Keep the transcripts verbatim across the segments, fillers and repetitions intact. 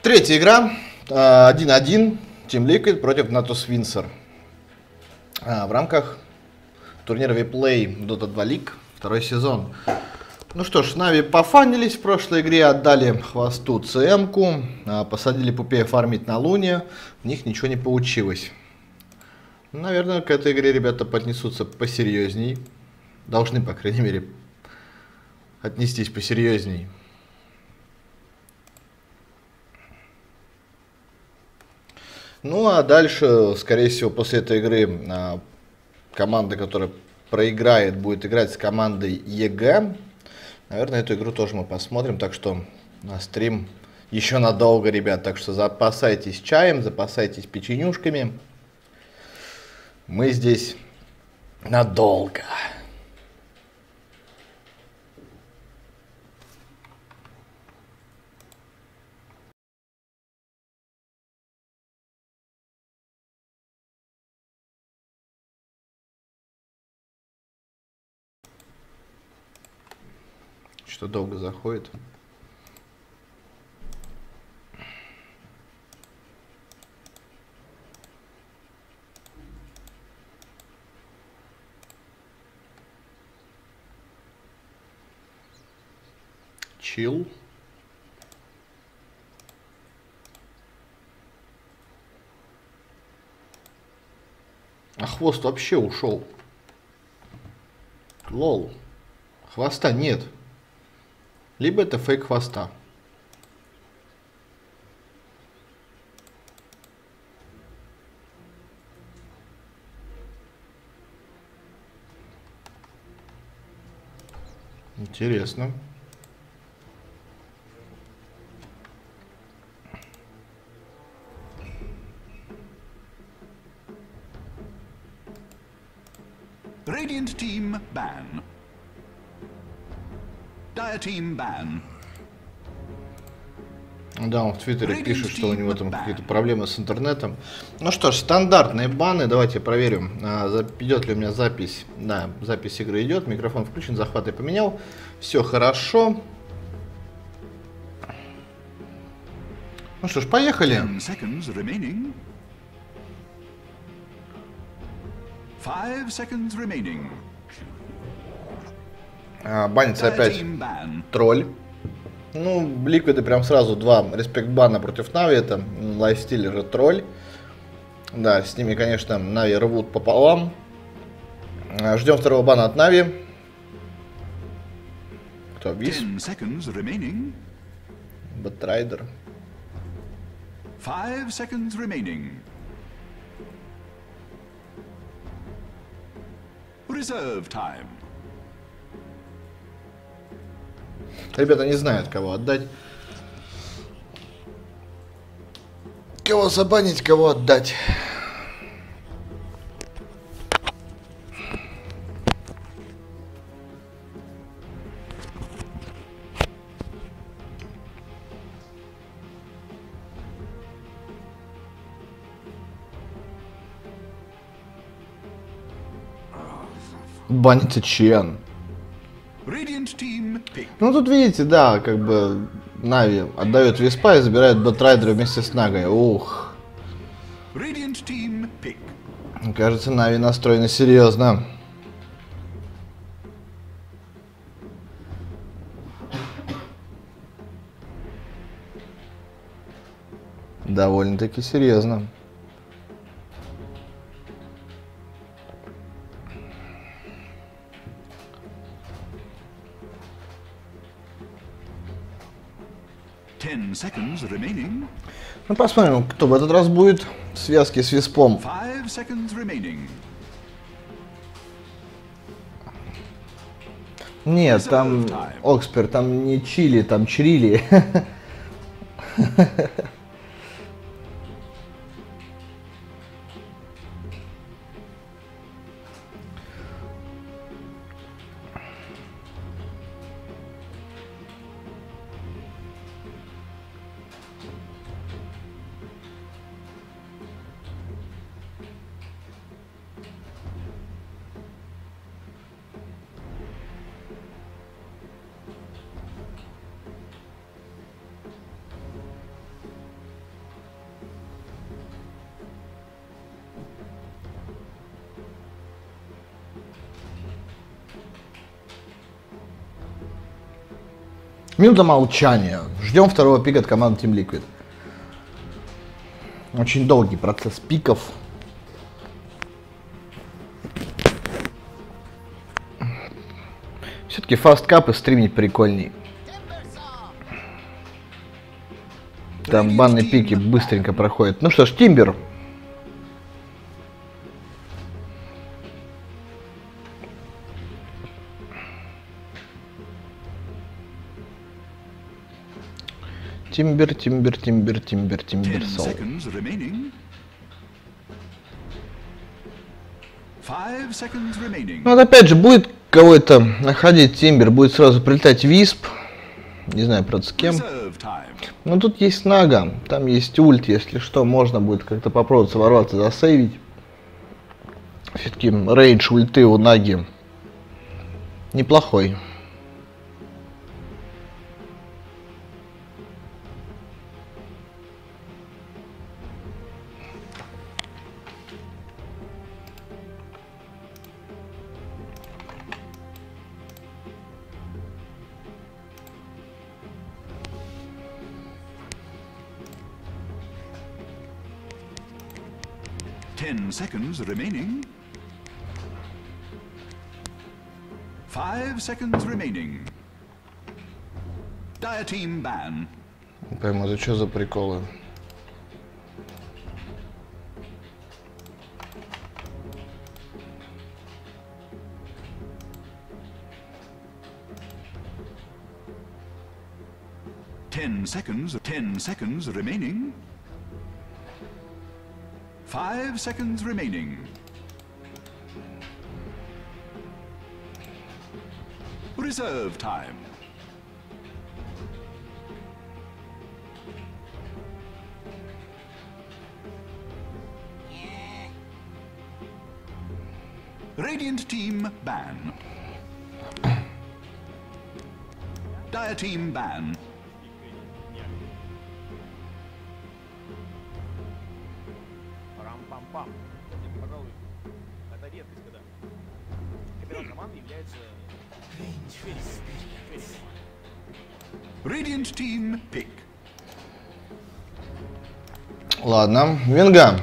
Третья игра. один один. Team Liquid против Natus Windsor. В рамках турнира Vplay Dota два League. Второй сезон. Ну что ж, Нави пофанились в прошлой игре, отдали хвосту ЦМ-ку, посадили Пупея фармить на Луне, у них ничего не получилось. Наверное, к этой игре ребята поднесутся посерьезней. Должны, по крайней мере, отнестись посерьезней. Ну а дальше, скорее всего, после этой игры команда, которая проиграет, будет играть с командой ЕГЭ. Наверное, эту игру тоже мы посмотрим, так что на стрим еще надолго, ребят. Так что запасайтесь чаем, запасайтесь печенюшками. Мы здесь надолго. Что долго заходит. Чил. А хвост вообще ушел. Лол. Хвоста нет. Либо это фейк хвоста. Интересно. Radiant team ban. Dire team ban. Да, он в Твиттере пишет, что у него там какие-то проблемы с интернетом. Ну что ж, стандартные баны. Давайте проверим, идет ли у меня запись. Да, запись игры идет. Микрофон включен, захват я поменял. Все хорошо. Ну что ж, поехали. Five seconds remaining. А, банится опять тролль. Ну, Ликвиды прям сразу два респект бана против Нави. Это лайфстиллер и тролль. Да, с ними, конечно, Нави рвут пополам. А, ждем второго бана от Нави. Кто бис? Бэтрайдер. Five seconds remaining. Reserve time. Ребята не знают, кого отдать. Кого забанить, кого отдать. Банится Чен. Ну тут видите, да, как бы Нави отдает Виспа и забирает Бэтрайдера вместе с Нагой. Ух. Кажется, Нави настроены серьезно. Довольно-таки серьезно. Ну, посмотрим, кто в этот раз будет в связке с Виспом. Нет, там Окспер, там не Чили, там Чрили. Минута молчания. Ждем второго пика от команды Team Liquid. Очень долгий процесс пиков. Все-таки фасткапы стримить прикольней. Там банные пики быстренько проходят. Ну что ж, Тимбер. Тимбер, Тимбер, Тимбер, Тимбер, Тимбер, Сол. Ну вот опять же, будет кого-то находить Тимбер, будет сразу прилетать Висп. Не знаю, правда, с кем. Но тут есть Нага, там есть ульт, если что, можно будет как-то попробовать ворваться, засейвить. Все-таки рейдж ульты у Наги неплохой. Ten seconds remaining. Five seconds remaining. Dire team ban. Не пойму, это что за приколы? Ten seconds. Ten seconds remaining. Five seconds remaining. Reserve time. Radiant team ban. Dire team ban. Пам-пам. Пожалуй, это редкость, когда капитан команды является Radiant team pick. Ладно, Винга.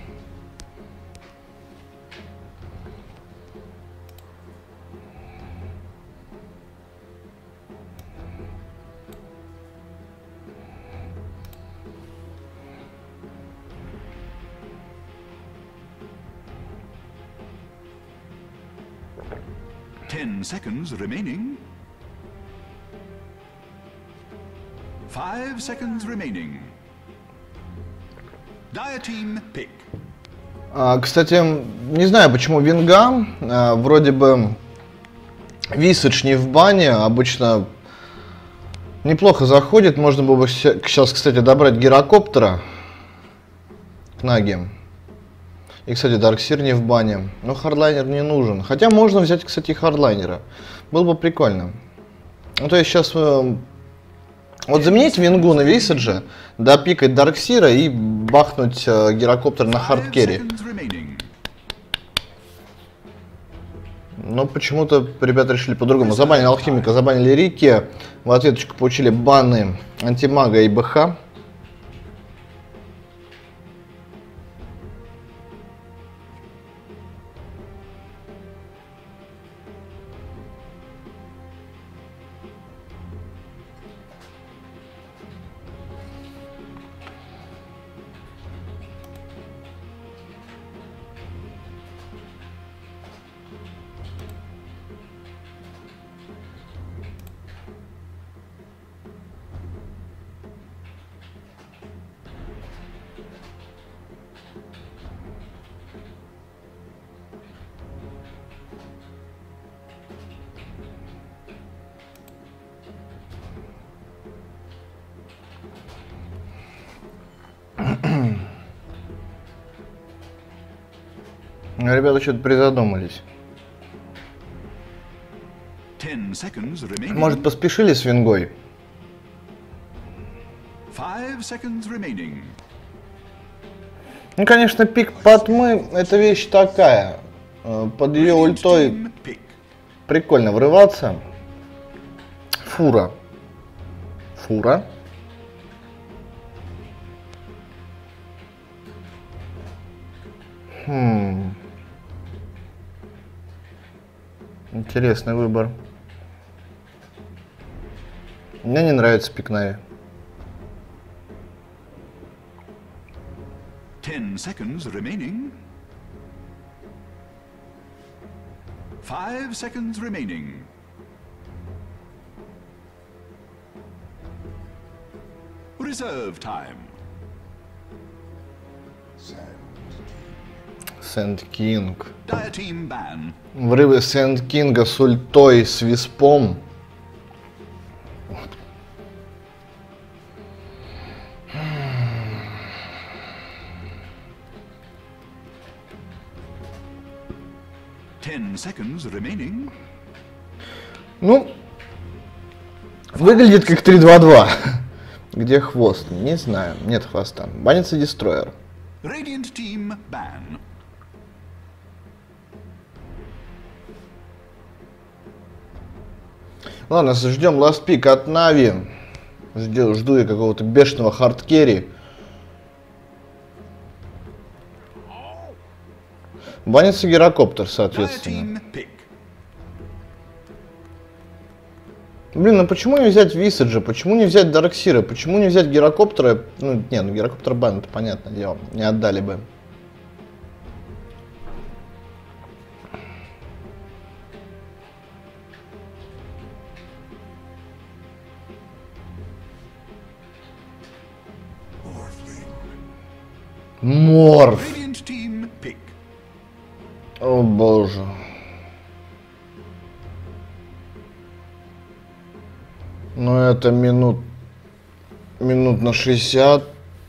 Ten seconds remaining. Five seconds remaining. Dire team pick. А, кстати, не знаю, почему Винга. А, вроде бы Висадж не в бане. Обычно неплохо заходит. Можно было бы сейчас, кстати, добрать гирокоптера к Наге. И, кстати, Дарксир не в бане. Но хардлайнер не нужен. Хотя можно взять, кстати, хардлайнера. Было бы прикольно. Ну, то есть сейчас... Э, вот заменить Вингу на Висаджа, допикать Дарксира и бахнуть э, гирокоптер на хардкерри. Но почему-то ребята решили по-другому. Забанили Алхимика, забанили Рики. В ответочку получили баны Антимага и БХ. Ребята что-то призадумались. Может, поспешили с Вингой? Ну, конечно, пик Патмы — это вещь такая. Под ее ультой прикольно врываться. Фура. Фура. Хм. Интересный выбор. Мне не нравится пик Нави. Ten seconds remaining. Five seconds remaining. Reserve time. Сэнд Кинг. Dire team ban. Врывы Сэнд Кинга с ультой, с виспом. Ten seconds remaining. Ну, выглядит как три два два. Где хвост? Не знаю. Нет хвоста. Банится Дестройер. Radiant team ban. Ладно, ждем ласт пик от Нави. Жду, жду я какого-то бешеного хардкерри. Банится Гирокоптер, соответственно. Блин, ну почему не взять Висаджа? Почему не взять Дарксира? Почему не взять Гирокоптера? Ну, не, ну Гирокоптер бан, это понятное дело. Не отдали бы. Морф. О боже. Ну это минут, минут на шестьдесят.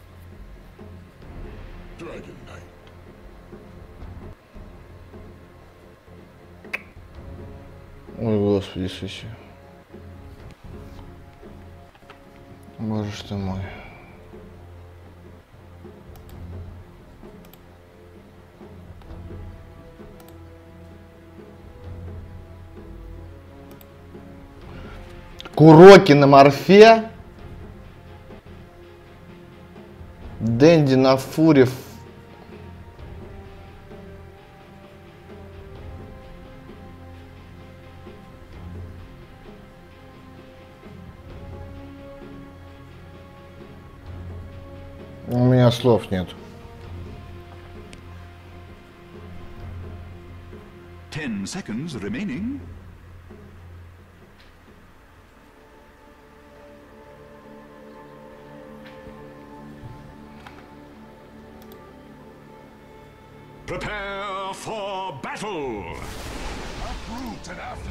Ой, Господи Иисусе. Боже ж ты мой. Куроки на морфе. Дэнди на фуре. У меня слов нет. Ten seconds remaining. Prepare for battle! Uproot and after.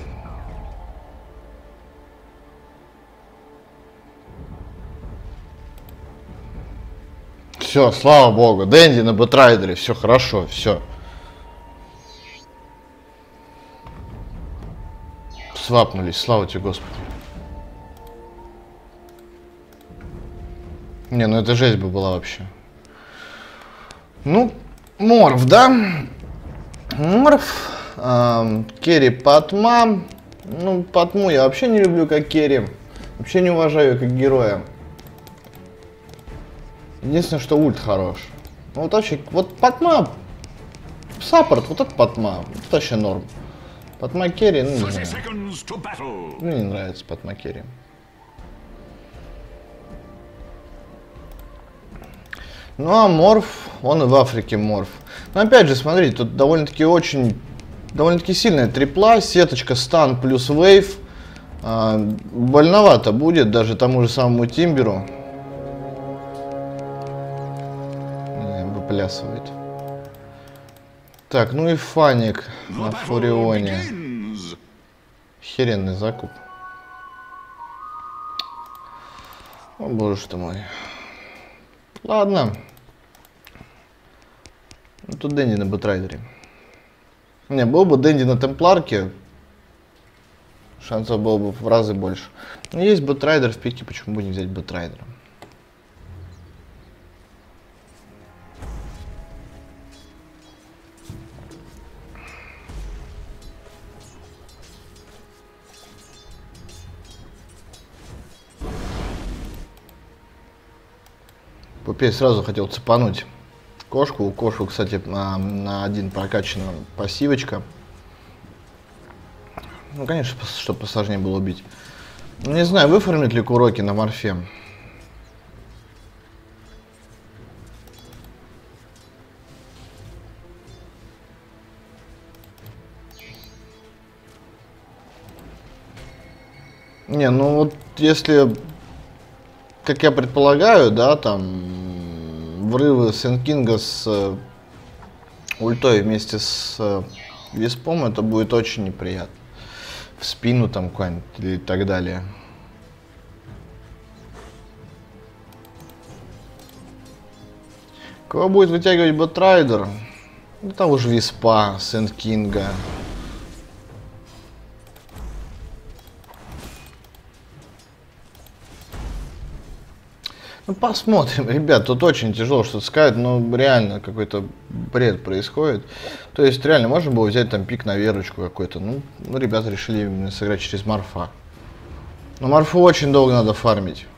Все, слава богу, Дэнди на Бэтрайдере, все хорошо, все. Свапнулись, слава тебе, Господи. Не, ну это жесть бы была вообще. Ну, Морф, да? Морф, эм, керри Патма. Ну, Патму я вообще не люблю как керри. Вообще не уважаю ее как героя. Единственное, что ульт хорош. Ну вот вообще, вот Патма, саппорт, вот это Патма, это вообще норм. Патма керри, ну не знаю. Мне не нравится Патма керри. Ну а Морф, он и в Африке Морф. Но опять же, смотрите, тут довольно-таки очень, довольно-таки сильная трипла, сеточка, стан плюс вейв. А, больновато будет даже тому же самому Тимберу. Выплясывает. Так, ну и Фаник на Фурионе. Херенный закуп. О боже ты мой. Ладно. Ну, тут Дэнди на Бэтрайдере. Не, был бы Дэнди на Темпларке, шансов было бы в разы больше. Но есть Бэтрайдер в пике, почему бы не взять Бэтрайдера? Пупей сразу хотел цепануть кошку. У кошку, кстати, на, на один прокачана пассивочка. Ну, конечно, чтобы посложнее было убить. Ну, не знаю, выформит ли Куроки на морфе. Не, ну вот если, как я предполагаю, да, там врывы Сент-Кинга с э, ультой вместе с э, Виспом, это будет очень неприятно. В спину там куда-нибудь или так далее. Кого будет вытягивать Бэтрайдер? Ну, того же Виспа, Сент-Кинга. Ну, посмотрим, ребят, тут очень тяжело что-то сказать, но реально какой-то бред происходит. То есть, реально, можно было взять там пик на Верочку какой-то. Ну, ну, ребята решили именно сыграть через Марфа. Но Марфу очень долго надо фармить.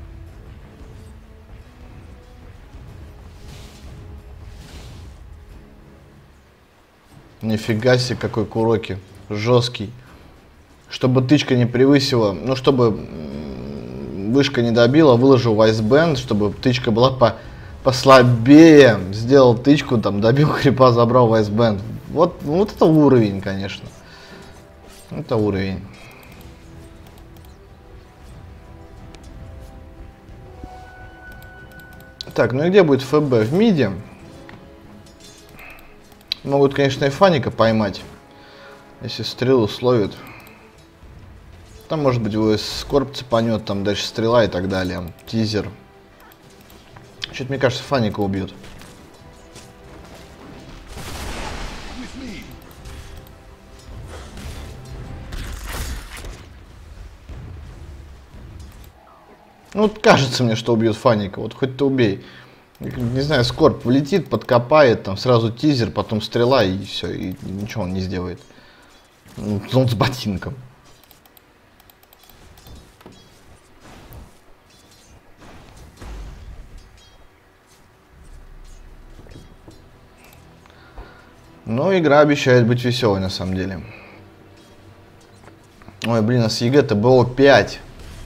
Нифига себе, какой Куроки. Жесткий. Чтобы тычка не превысила, ну, чтобы вышка не добила, выложил вайсбенд, чтобы тычка была по послабее. Сделал тычку, там, добил крипа, забрал вайсбенд. Вот, вот это уровень, конечно. Это уровень. Так, ну и где будет ФБ? В миде. Могут, конечно, и Фаника поймать, если стрелу словит. Там, может быть, его Скорб цепанет, там дальше стрела и так далее. Тизер. Что-то, мне кажется, Фаника убьют. Ну, вот кажется мне, что убьют Фаника. Вот хоть ты убей. Не знаю, Скорб влетит, подкопает, там сразу тизер, потом стрела и все. И ничего он не сделает. Ну, он с ботинком. Но игра обещает быть веселой на самом деле. Ой, блин, а с ЕГЭ-то было пять.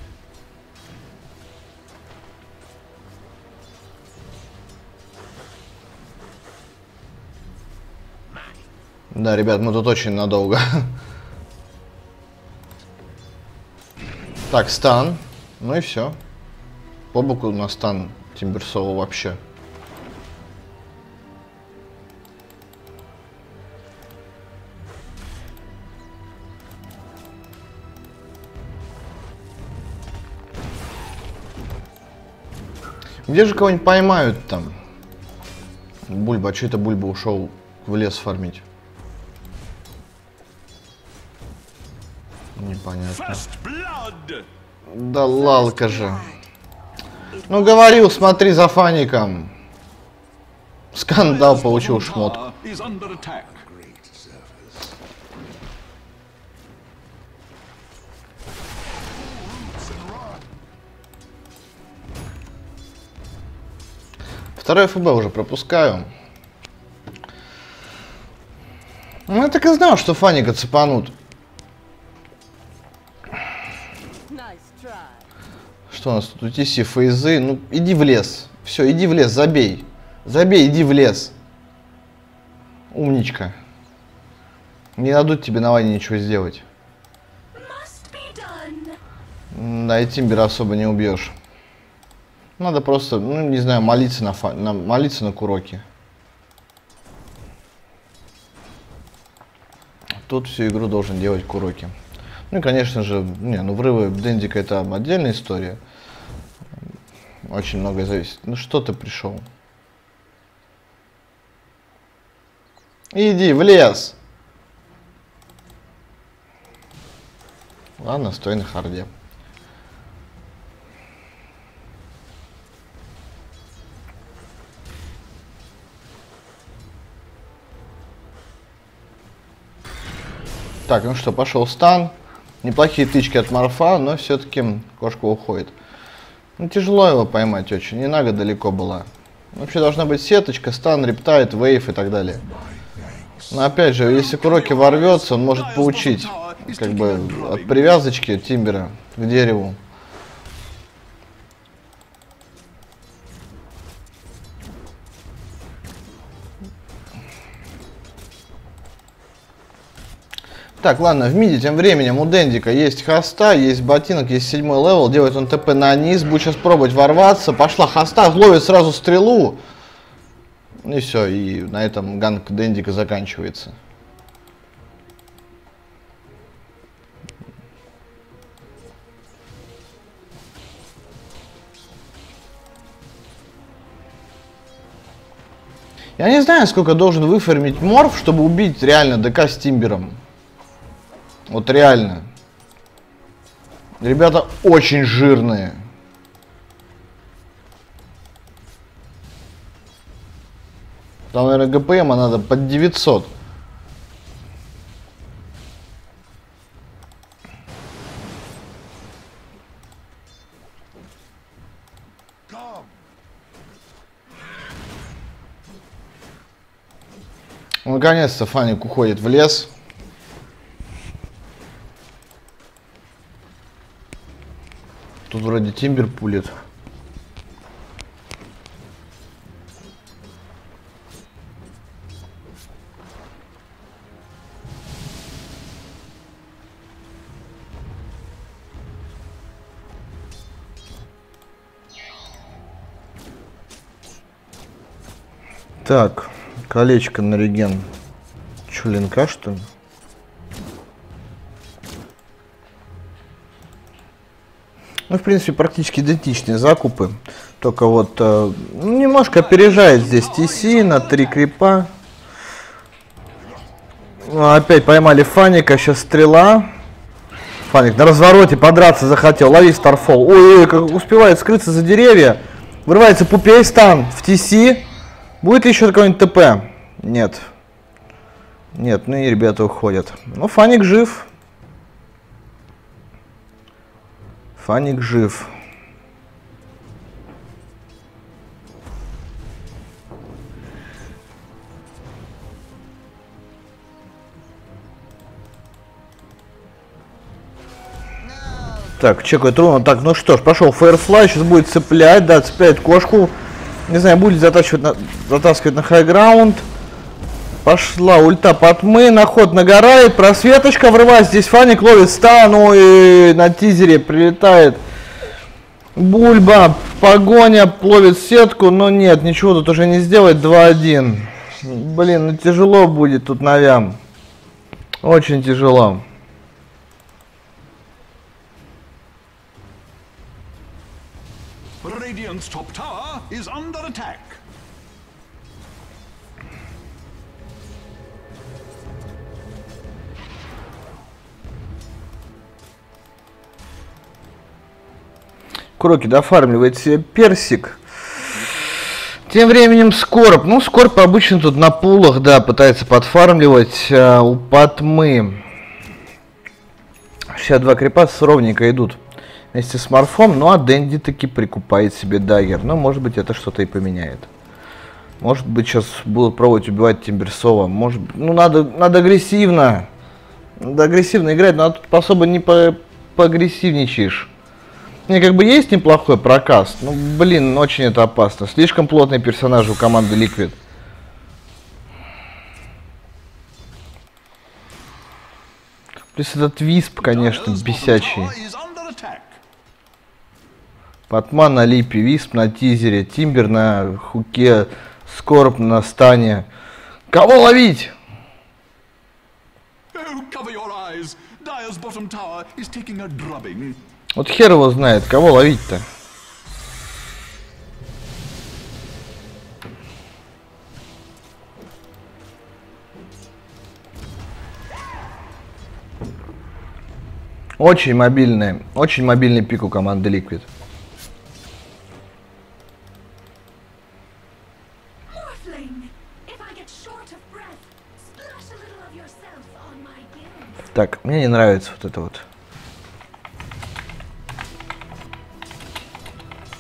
Да, ребят, мы тут очень надолго. Так, стан. Ну и все. По боку на стан Тимберсова вообще. Где же кого-нибудь поймают там? Бульба, а что это Бульба ушел в лес фармить? Непонятно. Да лалка же. Ну говорил, смотри за Фаником. Скандал, получил шмотку. Второй ФБ уже пропускаю. Ну, я так и знал, что Фаника цепанут. Что у нас тут? ю ти си, фейзы. Ну, иди в лес. Все, иди в лес, забей. Забей, иди в лес. Умничка. Не дадут тебе на ване ничего сделать. Да, и Тимбера особо не убьешь. Надо просто, ну, не знаю, молиться на, фа... на... молиться на Куроки. Тут всю игру должен делать Куроки. Ну и, конечно же, не, ну врывы Дендика это отдельная история. Очень многое зависит. Ну что ты пришел? Иди в лес. Ладно, стой на харде. Так, ну что, пошел стан. Неплохие тычки от Марфа, но все-таки кошка уходит. Ну, тяжело его поймать очень, не нага далеко была. Вообще должна быть сеточка, стан, рептайт, вейв и так далее. Но опять же, если Куроки ворвется, он может получить как бы от привязочки Тимбера к дереву. Так, ладно, в миде тем временем у Дендика есть хоста, есть ботинок, есть седьмой левел, делает он ТП на низ, будет сейчас пробовать ворваться, пошла хоста, ловит сразу стрелу, и все, и на этом ганг Дендика заканчивается. Я не знаю, сколько должен выфармить Морф, чтобы убить реально ДК с Тимбером. Вот реально. Ребята очень жирные. Там, наверное, ГПМа надо под девятьсот. Наконец-то Фаник уходит в лес. Тут вроде Тимбер пулит. Так, колечко на реген. Чё, линка, что ли? Ну, в принципе, практически идентичные закупы. Только вот э, немножко опережает здесь ти си на три крипа. Ну, опять поймали Фаника, сейчас стрела. Фаник на развороте подраться захотел. Лови Старфол. Ой-ой, как успевает скрыться за деревья. Вырывается Пупей стан в ти си. Будет ли еще какой-нибудь ТП? Нет. Нет, ну и ребята уходят. Ну, Фаник жив. Фаник жив. Так, чекает руну. Так, ну что ж, пошел Фаерфлай, сейчас будет цеплять, да, цепляет кошку. Не знаю, будет затачивать на, затаскивать на хайграунд. Пошла ульта Патмы, на ход нагорает, просветочка врывается, здесь Фаник ловит стан, ой, на тизере прилетает Бульба, погоня, ловит сетку, но нет, ничего тут уже не сделать, два один. Блин, ну тяжело будет тут Навям, очень тяжело. Radiant's top tower is under attack. Кроки дофармливает себе персик. Тем временем Скорб. Ну, Скорб обычно тут на пулах, да, пытается подфармливать. А, у Патмы шестьдесят два крипа ровненько идут вместе с Морфом. Ну, а Дэнди таки прикупает себе даггер. Но, может быть, это что-то и поменяет. Может быть, сейчас будут пробовать убивать Тимберсова. Может быть, ну, надо, надо агрессивно. Надо агрессивно играть, но тут особо не по поагрессивничаешь. Не, как бы есть неплохой прокаст, ну, блин, очень это опасно. Слишком плотный персонаж у команды Liquid. Плюс этот Висп, конечно, бесячий. Патман на липе, Висп на тизере, Тимбер на хуке, Скорб на стане. Кого ловить? Вот хер его знает, кого ловить-то. Очень мобильный, очень мобильный пик у команды Liquid. Так, мне не нравится вот это вот.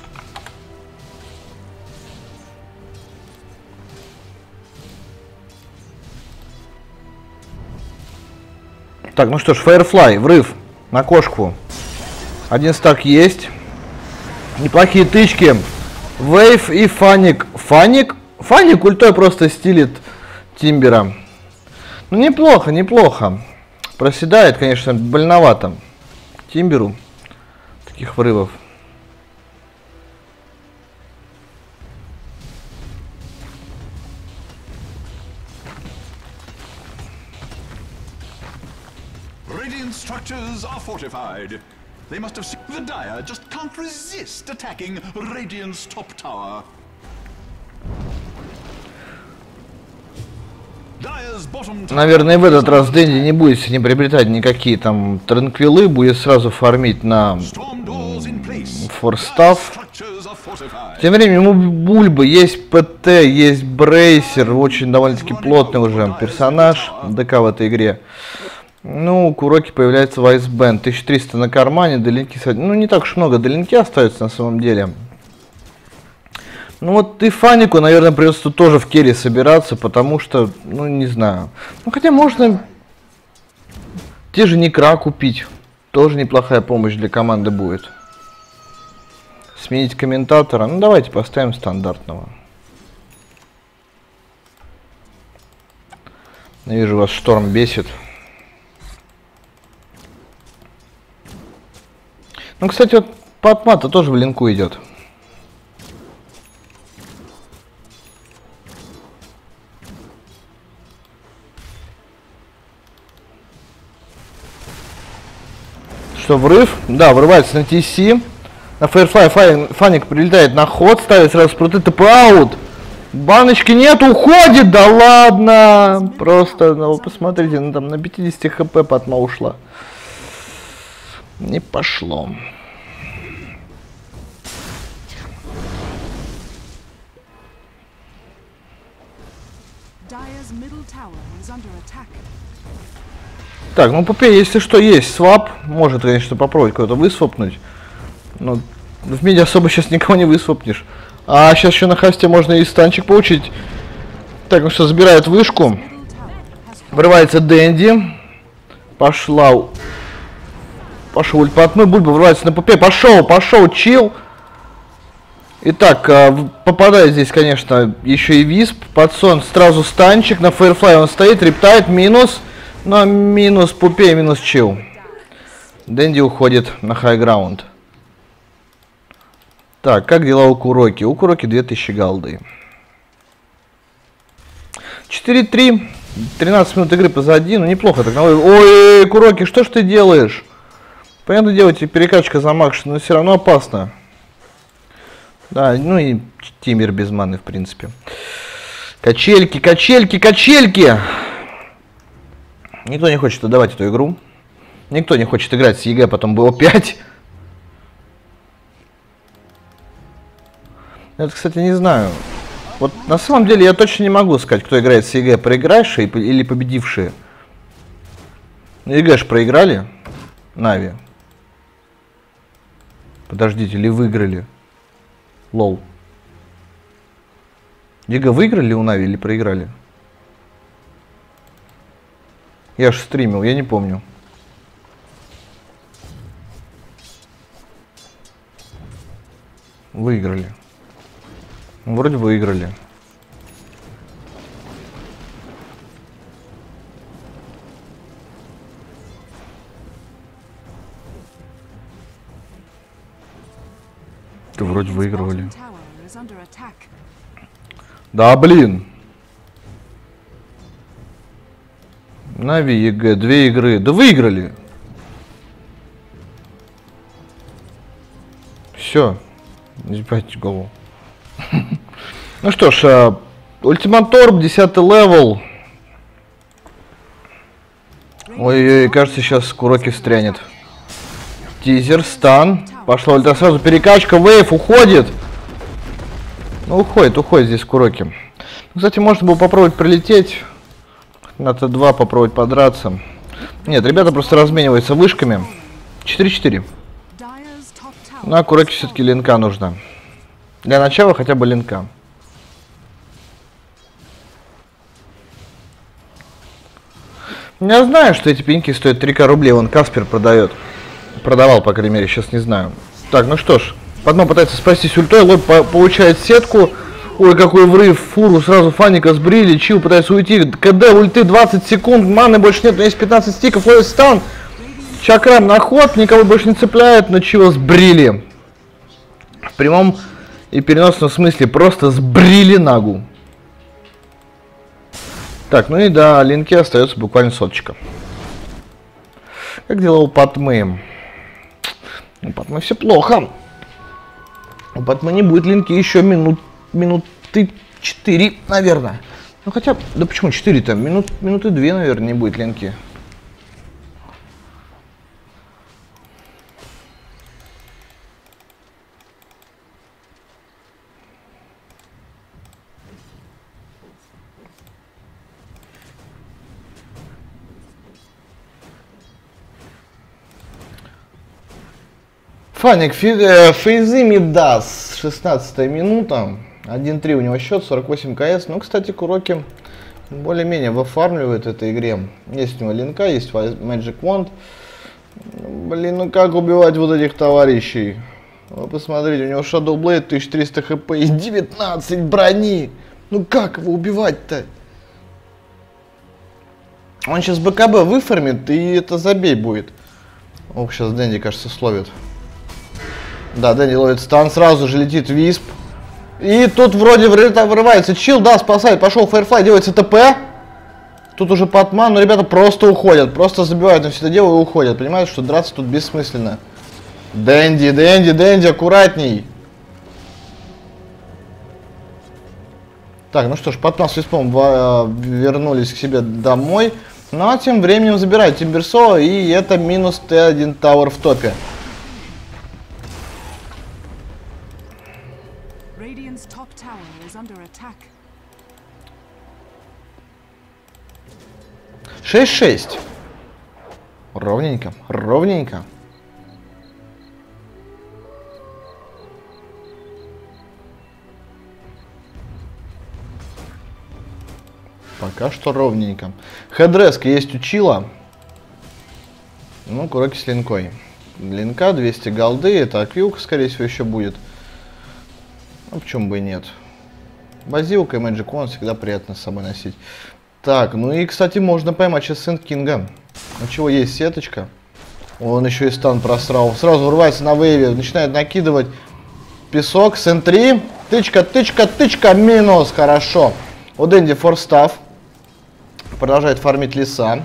Так, ну что ж, Firefly, врыв на кошку. Один стак есть. Неплохие тычки. Вейв и Фаник. Фаник? Фаник ультой просто стилит Тимбера. Ну, неплохо, неплохо. Проседает, конечно, больновато Тимберу таких врывов. Radiant structures are fortified. They must have seen the Dire just can't resist attacking Radiant's top tower. Dire's bottom tower. Наверное, в этот раз Дэнди не будет не приобретать никакие там транквилы, будет сразу фармить на форстав. Тем временем у Бульбы есть ПТ, есть Брейсер, очень довольно-таки плотный уже персонаж ДК в этой игре. Ну, у Куроки появляется Вайсбенд, тысяча триста на кармане, долинки, ну не так уж много долинки остается на самом деле. Ну вот и Фанику, наверное, придется тут тоже в керри собираться, потому что, ну не знаю. Ну хотя можно те же Некра купить, тоже неплохая помощь для команды будет. Сменить комментатора, ну давайте поставим стандартного. Я вижу, вас Шторм бесит. Ну, кстати, вот Патмата тоже в линку идет. Что, врыв? Да, врывается на ти си. На Firefly Фаник прилетает на ход, ставит сразу спруты, ТП аут. Баночки нет, уходит, да ладно. Просто, ну, посмотрите, ну, там на пятидесяти хп Патма ушла. Не пошло. Так, ну Пупе, если что, есть свап. Может, конечно, попробовать кого-то высвопнуть. Но в миде особо сейчас никого не высвопнешь. А сейчас еще на хасте можно и станчик получить. Так, ну что, забирает вышку. Врывается Дэнди. Пошла. Пошел ульт по одной, Бульба врывается на Пупе. Пошел, пошел, чил. Итак, попадает здесь, конечно, еще и Висп. Подсон сразу станчик. На Firefly он стоит, рептает, минус. Но минус Пупе, минус чил. Дэнди уходит на хайграунд. Так, как дела у Куроки? У Куроки две тысячи голды. четыре три. тринадцать минут игры позади. Ну, неплохо так. Ой, Куроки, что ж ты делаешь? Понятно дело, тебе перекачка за макш, но все равно опасно. Да, ну и Тимир без маны, в принципе. Качельки, качельки, качельки! Никто не хочет отдавать эту игру. Никто не хочет играть с ЕГЭ, потом было пять. Это, кстати, не знаю. Вот на самом деле я точно не могу сказать, кто играет с ЕГЭ, проигравшие или победившие. Ну, ЕГЭ ж проиграли. Нави. Подождите, или выиграли? Лол. ЕГЭ выиграли у Нави или проиграли? Я же стримил, я не помню. Выиграли. Вроде выиграли. Да вроде выигрывали. Да, блин. Нави, ЕГЭ, две игры. Да выиграли. Все. Не забивайте голову. Ну что ж, Ультиматорб, десятый левел. Ой-ой-ой, кажется, сейчас Куроки встрянет. Тизер, стан. Пошла ульта, сразу перекачка, вейв, уходит. Ну, уходит, уходит здесь Куроки. Кстати, можно было попробовать прилететь. На Т два попробовать подраться. Нет, ребята просто размениваются вышками. четыре четыре. На Куроки все-таки линка нужна. Для начала хотя бы линка. Я знаю, что эти пеньки стоят три ка рублей, вон Каспер продает. Продавал, по крайней мере, сейчас не знаю. Так, ну что ж, Патман пытается спастись ультой, Лоб по получает сетку. Ой, какой врыв, фуру, сразу Фаника сбрили, Чил пытается уйти. КД ульты двадцать секунд, маны больше нет, но есть пятнадцать стиков, ловит стан. Чакрам на ход, никого больше не цепляет, но Чила сбрили. В прямом и переносном смысле просто сбрили нагу. Так, ну и до линки остается буквально соточка. Как дела у Патмы? У Патмы все плохо. У Патмы не будет линки еще минут, минуты четыре, наверное. Ну хотя, да почему четыре там? Минут, минуты две, наверное, не будет линки. Фаник, фейзы мидас, шестнадцатая минута, один три у него счет, сорок восемь кс. Ну, кстати, Куроки более-менее выфармливает в этой игре. Есть у него линка, есть Magic Wand. Блин, ну как убивать вот этих товарищей? Вы посмотрите, у него Shadow Blade, тысяча триста хп и девятнадцать брони. Ну как его убивать-то? Он сейчас БКБ выфармит, и это забей будет. Ох, сейчас Дэнди, кажется, словит. Да, Дэнди ловит стан, сразу же летит Висп. И тут вроде вырывается Чил, да, спасает, пошел Firefly, делается ТП. Тут уже Патман, но ребята просто уходят, просто забивают на все это дело и уходят. Понимаете, что драться тут бессмысленно. Дэнди, Дэнди, Дэнди, аккуратней. Так, ну что ж, Патман с Виспом вернулись к себе домой. Ну а тем временем забирают Тимберсо, и это минус Т один Тауэр в топе. шесть шесть. Ровненько, ровненько. Пока что ровненько. Хедреск есть у Чила. Ну, Куроки с линкой. Линка, двести голды. Это аквилка, скорее всего, еще будет. Ну, почему бы и нет. Базилка и Magic Wand всегда приятно с собой носить. Так, ну и, кстати, можно поймать сейчас Сент Кинга. У чего есть сеточка. Он еще и стан просрал. Сразу врывается на вейве, начинает накидывать песок. Сент три. Тычка, тычка, тычка. Минус. Хорошо. У Дэнди форстав. Продолжает фармить леса.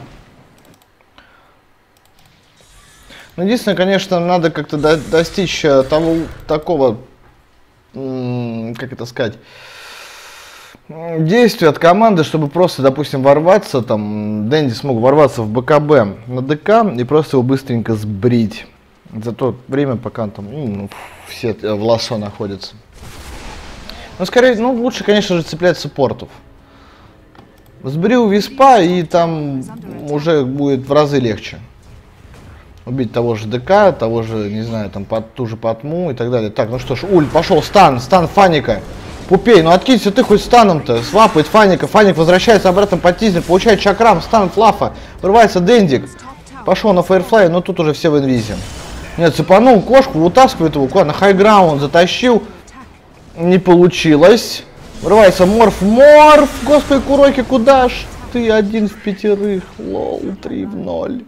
Ну, единственное, конечно, надо как-то до достичь того, такого, как это сказать, действия от команды, чтобы просто, допустим, ворваться, там, Дэнди смог ворваться в БКБ на ДК и просто его быстренько сбрить. За то время, пока он там, ну, все в лассо находятся. Ну, скорее, ну, лучше, конечно же, цеплять саппортов. Сбрил Виспа, и там уже будет в разы легче. Убить того же ДК, того же, не знаю, там, под, ту же Патму и так далее. Так, ну что ж, Ульт, пошел, стан, стан Фаника. Пупей, ну откинься ты хоть станом-то. Свапает Фаника, Фаник возвращается обратно под тизер, получает чакрам, стан Флафа. Вырывается Дэндик. Пошел на Firefly, но тут уже все в инвизе. Нет, цепанул кошку, вытаскивает его, куда на хайграунд затащил. Не получилось. Врывается Морф, Морф! Господи, Куроки, куда ж ты? Один в пятерых. Лол, три в ноль.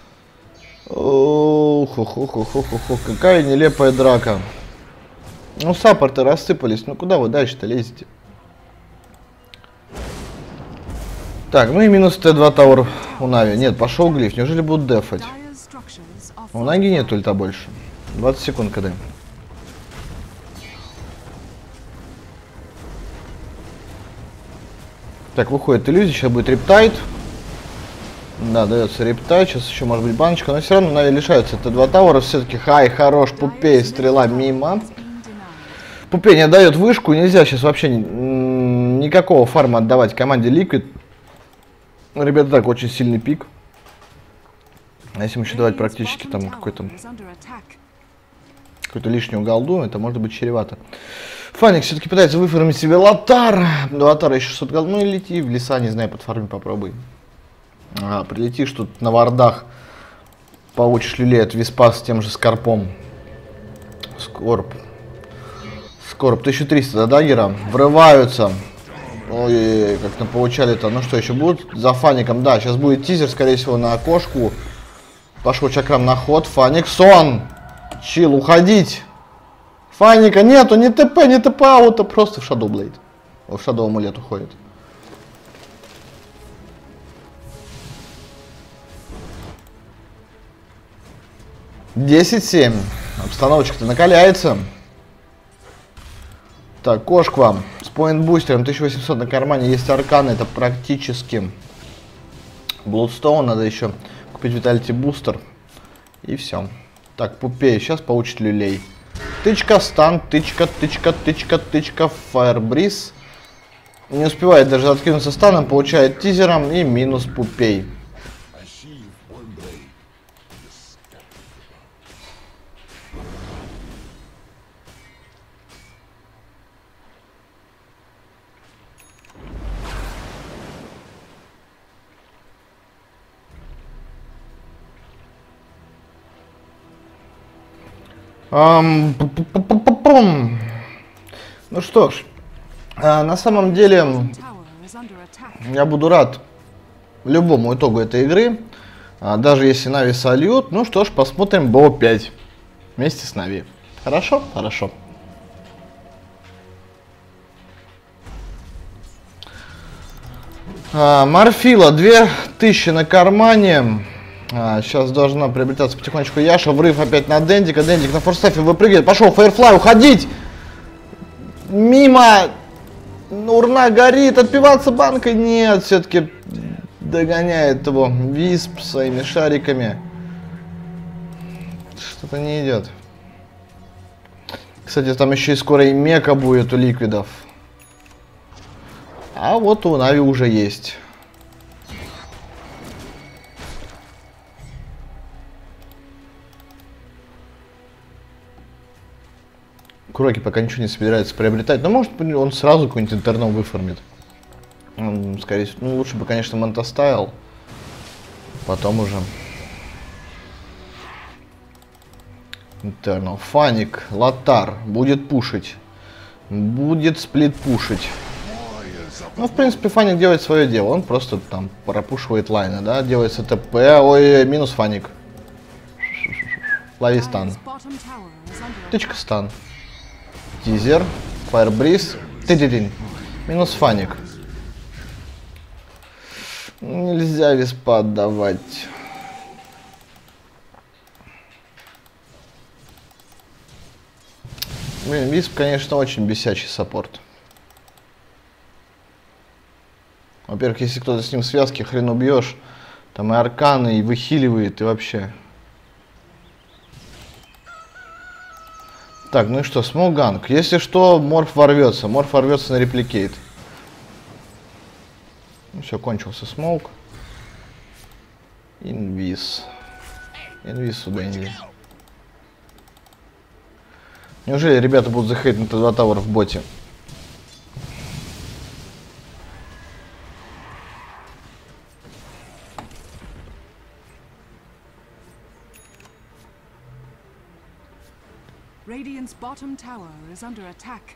Ох, ох, ох, ох, ох, ох, какая нелепая драка. Ну, саппорты рассыпались. Ну, куда вы дальше-то лезете? Так, ну и минус Т два Тауэр у Нави. Нет, пошел глиф. Неужели будут дефать? У Наги нет ульта больше. двадцать секунд КД. Так, выходит иллюзия. Сейчас будет рептайт. Да, дается рептайт. Сейчас еще может быть баночка. Но все равно Нави лишаются Т два Тауэра. Все-таки хай, хорош. Пупей, стрела мимо. Пупей не отдает вышку. Нельзя сейчас вообще никакого фарма отдавать команде Liquid. Ребята, так, очень сильный пик. А если ему еще давать практически там какой-то какую-то лишнюю голду, это может быть чревато. Фаник все-таки пытается выфармить себе Лотар. Лотар еще шестьсот голд. Ну и лети в леса, не знаю, под фарми попробуй. А, прилетишь тут на вардах, получишь люлей от Виспа с тем же Скорпом. Скорб. Скорб, тысяча триста до даггера. Врываются. Ой, как там получали-то. Ну что, еще будут за Фаником? Да, сейчас будет тизер, скорее всего, на окошку. Пошел чакрам на ход. Фаник, сон. Чил, уходить. Фаника нету, не ТП, не ТП аута. Просто в Shadow Blade. В Shadow амулет уходит. десять семь. Обстановочка-то накаляется. Так, кошка с поинт-бустером тысяча восемьсот на кармане. Есть арканы, это практически Bloodstone. Надо еще купить Vitality бустер. И все. Так, Пупей сейчас получит люлей. Тычка, стан, тычка, тычка, тычка, тычка, Firebreeze. Не успевает даже откинуться станом, получает тизером и минус Пупей. Um, ну что ж, а, на самом деле я буду рад любому итогу этой игры, а, даже если Нави сольют. Ну что ж, посмотрим БО пять вместе с Нави. Хорошо? Хорошо. А, Морфила две тысячи на кармане. А, сейчас должна приобретаться потихонечку Яша. Врыв опять на Дендика. Дендик на форстафе выпрыгивает. Пошел Фаерфлай, уходить! Мимо! Урна горит. Отпиваться банкой? Нет, все-таки догоняет его Висп своими шариками. Что-то не идет. Кстати, там еще и скоро и мека будет у ликвидов. А вот у Нави уже есть. Куроки пока ничего не собирается приобретать, но может он сразу какой-нибудь интерном выформит. Он, скорее всего, ну лучше бы, конечно, Монтастайл. Потом уже. Интернал. Фаник, Лотар будет пушить. Будет сплит пушить. Ну, в принципе, Фаник делает свое дело. Он просто там пропушивает лайны, да, делается ТП. Ой, минус Фаник. Лови стан. Тычка стан. Тизер, Firebreeze, ты-ты-ты. Минус Фаник. Нельзя Виспа отдавать. Блин, Висп, конечно, очень бесячий саппорт. Во-первых, если кто-то с ним в связке, хрен убьешь. Там и арканы, и выхиливает, и вообще. Так, ну и что, смолганг. Если что, морф ворвется. Морф ворвется на репликейт. Ну все, кончился смолк. Инвиз. Инвиз сюда, инвиз. Неужели ребята будут заходить на Т два Tower в боте? Radiant's bottom tower is under attack.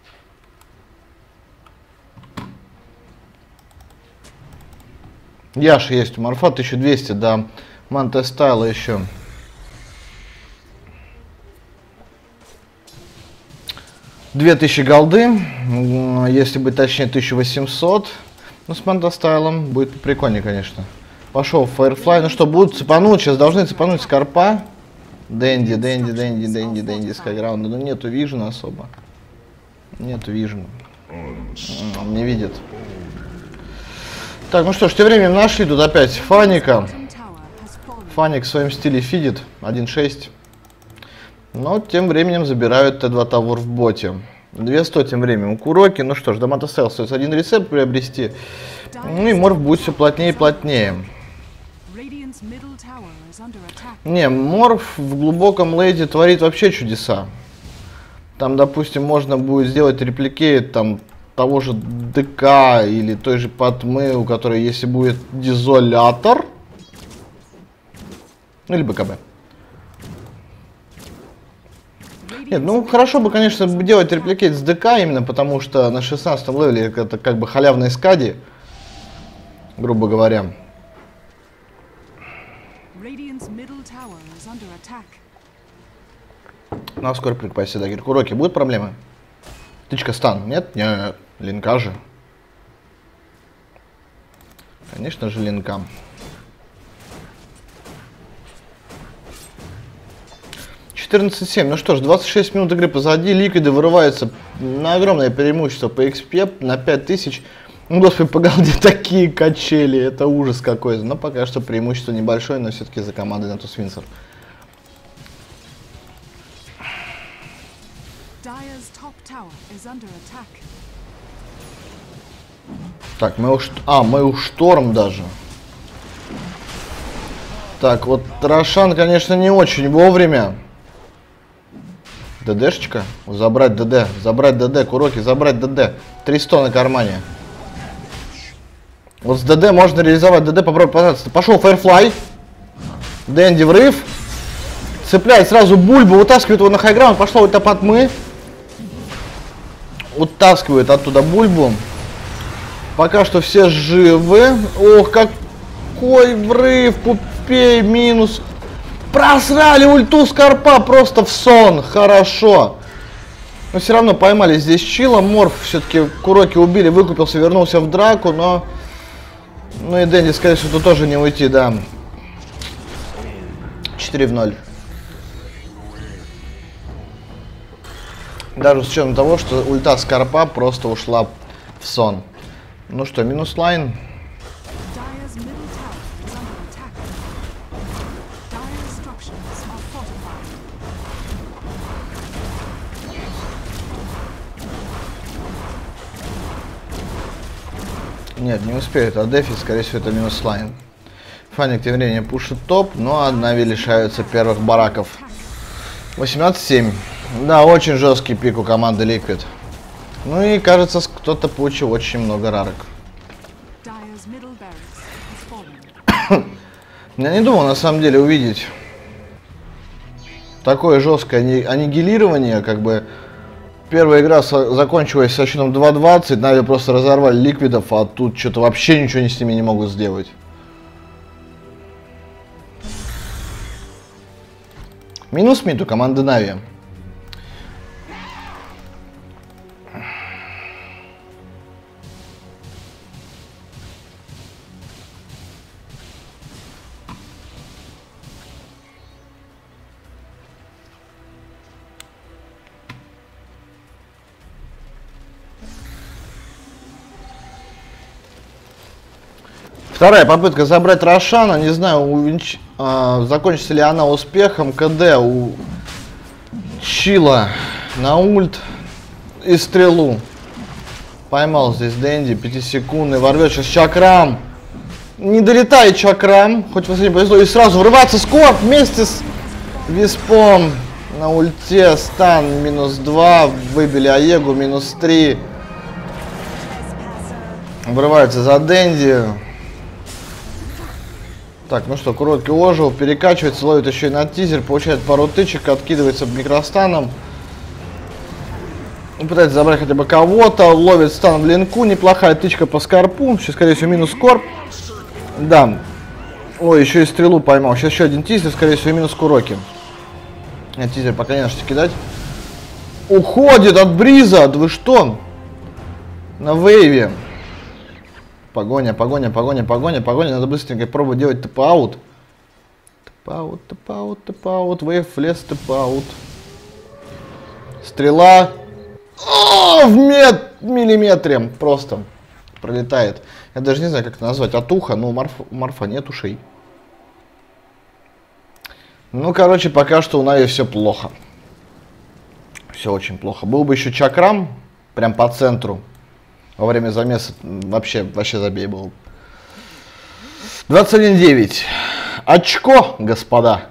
Яша есть у Морфа, тысяча двести, да. Монтестайла еще. две тысячи голды, если быть точнее тысяча восемьсот. Ну, с Монтестайлом будет прикольнее, конечно. Пошел Firefly. Ну что, будут цепануть, сейчас должны цепануть Скорпа. Дэнди, Дэнди, Дэнди, Дэнди, Дэнди, Скайграунда. Ну нету вижена особо. Нету вижена. Не видит. Так, ну что ж, тем временем нашли тут опять Фаника. Фаник в своем стиле фидит. один шесть. Но тем временем забирают Т два Tower в боте. две сто тем временем. Куроки. Ну что ж, до Монтестайл остается один рецепт приобрести. Ну и морф будет все плотнее и плотнее. Не, морф в глубоком лейде творит вообще чудеса. Там, допустим, можно будет сделать репликейт там того же ДК или той же Патмы, у которой если будет дезолятор, ну или БКБ. Нет, ну хорошо бы, конечно, делать репликейт с ДК, именно потому что на шестнадцатом левеле это как бы халявные скади, грубо говоря. Ну а скоро прикпайся, да, Куроки, будут проблемы? Тычка стан, нет? Нет, линка же. Конечно же, линка. четырнадцать семь, ну что ж, двадцать шесть минут игры позади, ликвиды вырываются на огромное преимущество по икс пи, на пять тысяч. Ну, господи, по голде такие качели, это ужас какой-то. Но пока что преимущество небольшое, но все-таки за командой Натус Винсер. Так, мы уж... А, мы уж шторм даже. Так, вот Рошан, конечно, не очень вовремя. ДДшечка. Забрать ДД. Забрать ДД. Куроки, забрать ДД. триста на кармане. Вот с ДД можно реализовать ДД. Попробуй пожалуйста. Пошел Firefly. Дэнди врыв. Цепляет сразу бульбу. Утаскивает его на хайграунд. Пошла вот Патмы. Утаскивает оттуда бульбу. Пока что все живы. Ох, какой врыв. Пупей минус. Просрали ульту Скорпа просто в сон. Хорошо. Но все равно поймали здесь Чила. Морф все-таки Куроки убили, выкупился, вернулся в драку, но... Ну и Дэнди, скорее всего, тут тоже не уйти, да. четыре в ноль. Даже с учетом того, что ульта Скорпа просто ушла в сон. Ну что, минус лайн. Нет, не успеет, а Дефи, скорее всего, это минус лайн. Фаник тем временем пушит топ, но Нави лишаются первых бараков. восемнадцать семь. Да, очень жесткий пик у команды Liquid. Ну и, кажется, кто-то получил очень много рарок. Я не думал, на самом деле, увидеть такое жесткое аннигилирование, как бы... Первая игра закончилась со счетом два двадцать, Нави просто разорвали ликвидов, а тут что-то вообще ничего с ними не могут сделать. Минус мид у команды Нави. Вторая попытка забрать Рошана. Не знаю, у Винч... а, закончится ли она успехом. КД у Чила на ульт и стрелу. Поймал здесь Дэнди. пятисекундный. Ворвет сейчас Чакрам. Не долетает Чакрам. Хоть в не повезло. И сразу врываться Скорп вместе с Виспом. На ульте стан минус два. Выбили Аегу минус три. Врывается за Дэнди. Так, ну что, Куроки ожил, перекачивается, ловит еще и на тизер, получает пару тычек, откидывается микростаном. Пытается забрать хотя бы кого-то, ловит стан в линку, неплохая тычка по Скорпу, сейчас, скорее всего, минус Скорп. Да. Ой, еще и стрелу поймал, сейчас еще один тизер, скорее всего, минус Куроки. Нет, тизер пока не надо кидать. Уходит от Бриза, да вы что? На вейве. Погоня, погоня, погоня, погоня, погоня. Надо быстренько пробовать делать тэп-аут. Тэп-аут, тэп-аут, тэп-аут. Вейв, лес, тэп-аут. Стрела. О, в мет миллиметре просто пролетает. Я даже не знаю, как это назвать. От уха, но у Марфа, у Марфа нет ушей. Ну, короче, пока что у Нави все плохо. Все очень плохо. Был бы еще Чакрам, прям по центру. Во время замеса вообще, вообще забей был. двадцать один девять. Очко, господа.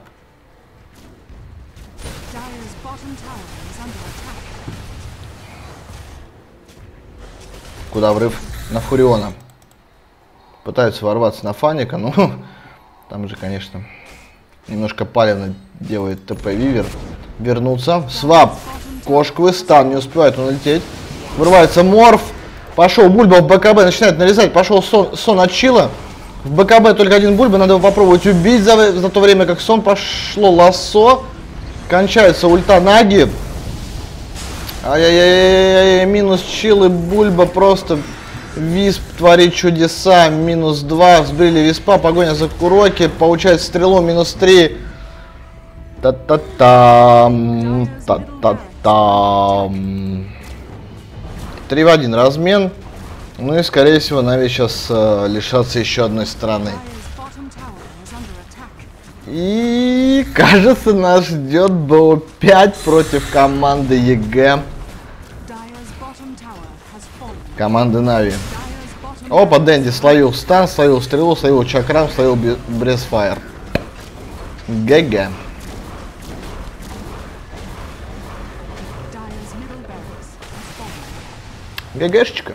куда врыв на Фуриона. Пытаются ворваться на Фаника, но там же, конечно, немножко палевно делает ТП Вивер. Вернуться. Свап. Кошквы. Стан. Не успевает он улететь. Вырывается Морф. Пошел Бульба в БКБ. Начинает нарезать. Пошел Сон, сон от Чила. В БКБ только один Бульба. Надо его попробовать убить за, за то время, как Сон. Пошло лассо. Кончается ульта Наги. Ай-яй-яй-яй. Минус Чил и Бульба. Просто Висп творит чудеса. Минус два. Сбрили Виспа. Погоня за Куроки. Получает стрелу. Минус три. Та-та-там, та-та-там. три в один размен. Ну и, скорее всего, Нави сейчас э, лишатся еще одной стороны. И, кажется, нас ждет БО пять против команды ЕГЭ. Команды Нави. Опа, Дэнди словил стан, словил стрелу, словил чакрам, словил брезфайр. ГГ. ГГшечка.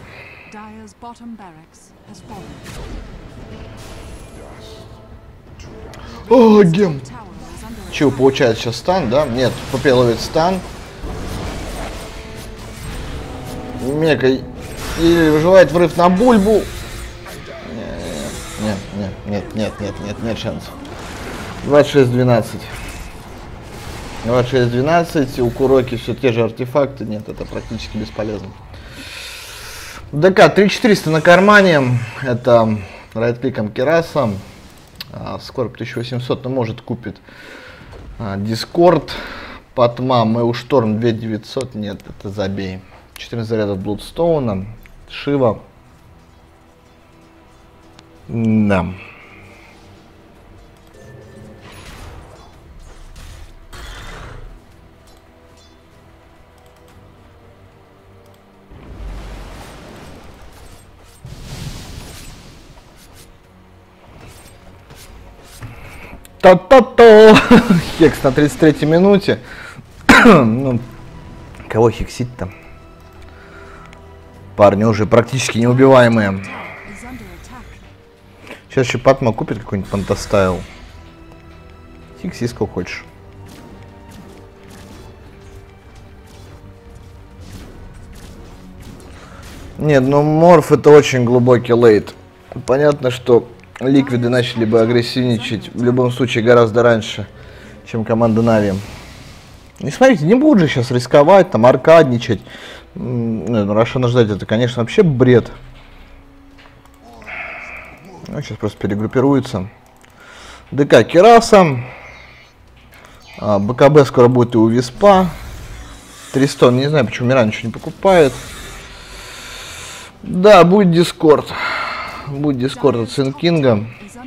О, гем. Чего получает сейчас стан, да? Нет, Пупей ловит стан. Мека или выживает врыв на Бульбу. Нет, нет, нет, нет, нет, нет, нет шансов. двадцать шесть двенадцать. двадцать шесть двенадцать. У Куроки все те же артефакты. Нет, это практически бесполезно. ДК три четыреста на кармане. Это райт-кликом Кераса. А, Скорб тысяча восемьсот, ну, может, купит. Дискорд. Патма, Мэушторм две девятьсот. Нет, это забей. четырнадцать зарядов Блудстоуна. Шива. Да. Та-та-та! Хекс на тридцать третьей минуте. Ну, кого хексить-то? Парни уже практически неубиваемые. Сейчас еще Патма купит какой-нибудь пантастайл. Хекси сколько хочешь. Нет, ну Морф это очень глубокий лейт. Понятно, что Ликвиды начали бы агрессивничать в любом случае гораздо раньше, чем команда Нави. Не смотрите, не будут же сейчас рисковать, там аркадничать. Ну, Рошана ждать это, конечно, вообще бред. Ну, сейчас просто перегруппируется. ДК Кераса. А, БКБ скоро будет и у Виспа. Тристон, не знаю, почему Миран ничего не покупает. Да, будет Дискорд. Будет Дискорд от Синкинга.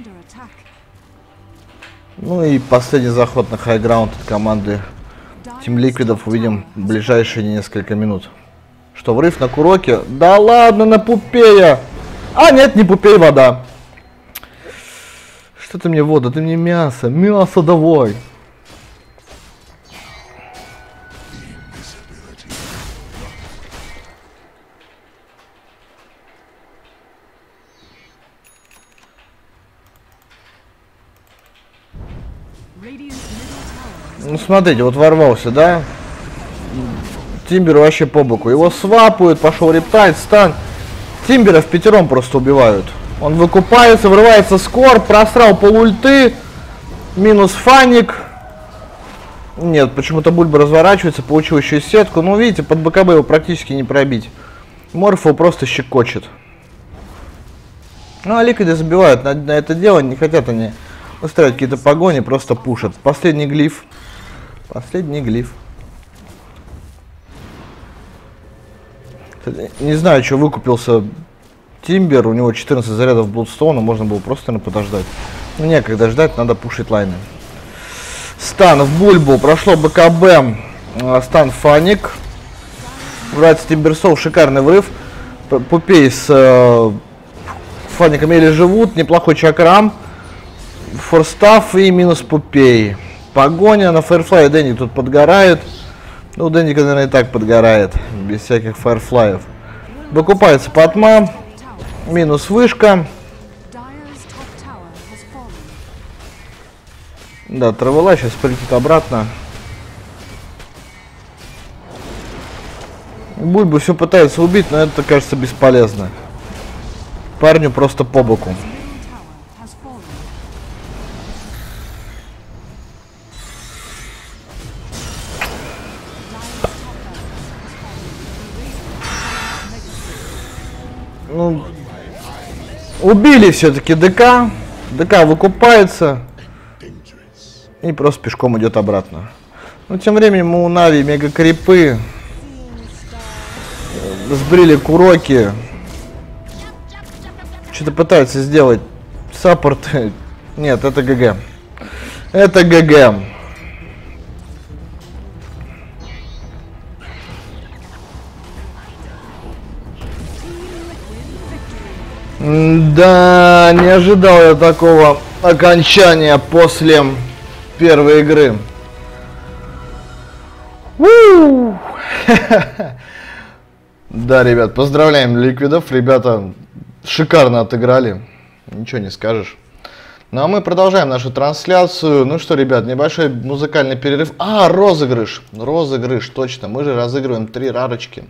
Ну и последний заход на хайграунд от команды Team Liquidов увидим в ближайшие несколько минут. Что, врыв на Куроке? Да ладно, на Пупея! А, нет, не Пупей, вода. Что ты мне вода? Ты мне мясо. Мясо давай. Ну смотрите, вот ворвался, да? Тимбер вообще по боку. Его свапают, пошел рептайт, стан. Тимбера в пятером просто убивают. Он выкупается, врывается скор, просрал полульты. Минус Фаник. Нет, почему-то Бульба разворачивается, получил еще и сетку. Ну, видите, под БКБ его практически не пробить. Морфу просто щекочет. Ну, а Ликвиды забивают на, на это дело, не хотят они устраивать какие-то погони, просто пушат. Последний глиф. Последний глиф. Не знаю, что выкупился Тимбер, у него четырнадцать зарядов Блудстоуна, можно было просто на подождать. Ну, некогда ждать, надо пушить лайны. Стан в Бульбу, прошло БКБ, стан Фаник. Брать Тимберсол, шикарный врыв. Пупей с э, Фаником еле живут, неплохой чакрам. Форстаф и минус Пупей. Погоня на Фаерфлай, Дэнни тут подгорает. Ну, Дэнни, наверное, и так подгорает, без всяких Фаерфлаев. Выкупается Патма. Минус вышка. Dire's top tower has fallen. Да, Травела сейчас полетит обратно. Бульбу все пытается убить, но это, кажется, бесполезно. Парню просто по боку. Middle tower has fallen. Ну, убили все-таки ДК. ДК выкупается. И просто пешком идет обратно. Ну, тем временем у Нави мега крипы. Сбрили Куроки. Что-то пытаются сделать саппорт. Нет, это ГГ. Это ГГ. Да, не ожидал я такого окончания после первой игры. Да, ребят, поздравляем ликвидов. Ребята шикарно отыграли. Ничего не скажешь. Ну а мы продолжаем нашу трансляцию. Ну что, ребят, небольшой музыкальный перерыв. А, розыгрыш. Розыгрыш, точно. Мы же разыгрываем три рарочки.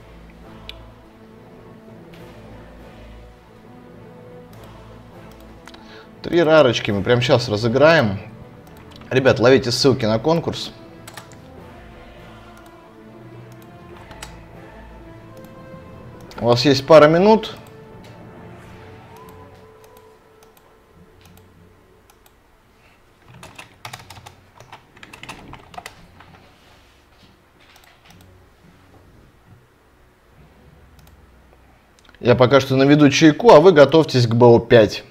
Три рарочки мы прямо сейчас разыграем. Ребят, ловите ссылки на конкурс. У вас есть пара минут. Я пока что наведу чайку, а вы готовьтесь к БО пять.